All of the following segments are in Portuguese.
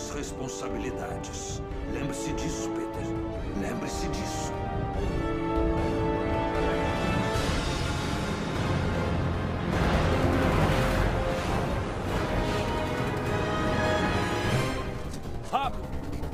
grandes responsabilidades. Lembre-se disso, Peter. Lembre-se disso. Rápido!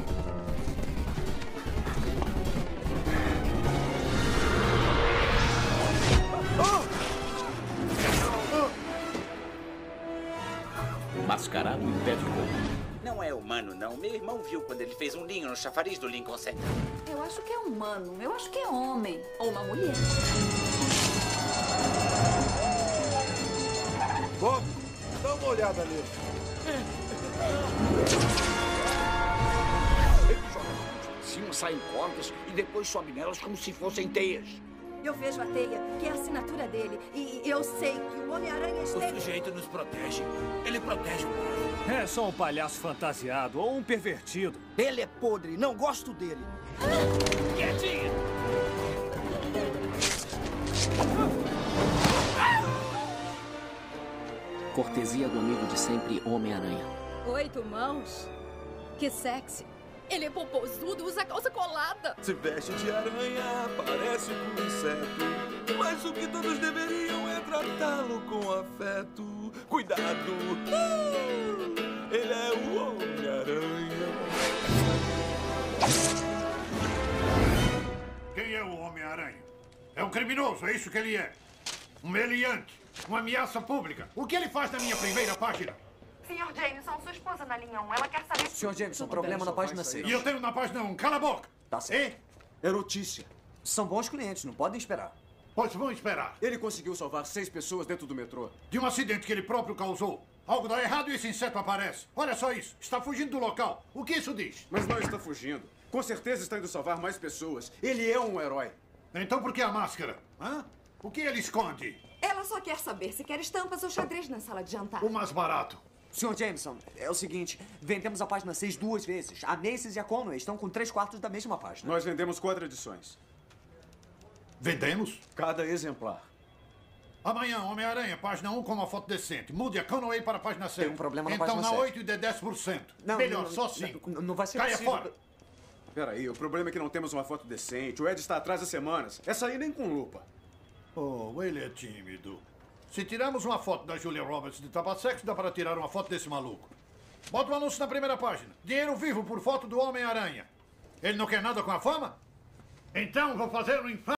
Mascarado impede roubo. Não é humano, não. Meu irmão viu quando ele fez um ninho no chafariz do Lincoln Center. Eu acho que é humano. Eu acho que é homem. Ou uma mulher. Bob, dá uma olhada nele. Cima saem cordas e depois sobe nelas como se fossem teias. Eu vejo a teia, que é a assinatura dele. E eu sei que o Homem-Aranha O esteve... sujeito nos protege. Ele protege o povo. É só um palhaço fantasiado ou um pervertido. Ele é podre, não gosto dele. Quietinho! Cortesia do amigo de sempre, Homem-Aranha. 8 mãos? Que sexy. Ele é popozudo, usa calça colada. Se veste de aranha, parece um inseto. Mas o que todos deveriam é tratá-lo com afeto. Cuidado! Ele é o Homem-Aranha. Quem é o Homem-Aranha? É um criminoso, é isso que ele é. Um meliante, uma ameaça pública. O que ele faz na minha primeira página? Sr. Jameson, sua esposa na linha 1, ela quer saber... Sr. Jameson, problema na página 6. E eu tenho na página 1, cala a boca! Tá certo. É notícia. São bons clientes, não podem esperar. Pois vão esperar. Ele conseguiu salvar 6 pessoas dentro do metrô. De um acidente que ele próprio causou. Algo dá errado e esse inseto aparece. Olha só isso, está fugindo do local. O que isso diz? Mas não está fugindo. Com certeza está indo salvar mais pessoas. Ele é um herói. Então por que a máscara? Hã? O que ele esconde? Ela só quer saber se quer estampas ou xadrez na sala de jantar. O mais barato. Sr. Jameson, é o seguinte, vendemos a página 6 2 vezes. A Macy's e a Conway estão com 3/4 da mesma página. Nós vendemos 4 edições. Vendemos? Cada exemplar. Amanhã, Homem-Aranha, página 1 com uma foto decente. Mude a Conway para a página 6. Tem um problema na então, página 7. Então na 8 dê 10%. Não, melhor, não, só 5. Não vai ser Caia possível. fora. Peraí, o problema é que não temos uma foto decente. O Ed está atrás há semanas. Essa aí nem com lupa. Oh, ele é tímido. Se tirarmos uma foto da Julia Roberts de Tabasex, dá para tirar uma foto desse maluco. Bota o anúncio na primeira página. Dinheiro vivo por foto do Homem-Aranha. Ele não quer nada com a fama? Então vou fazer um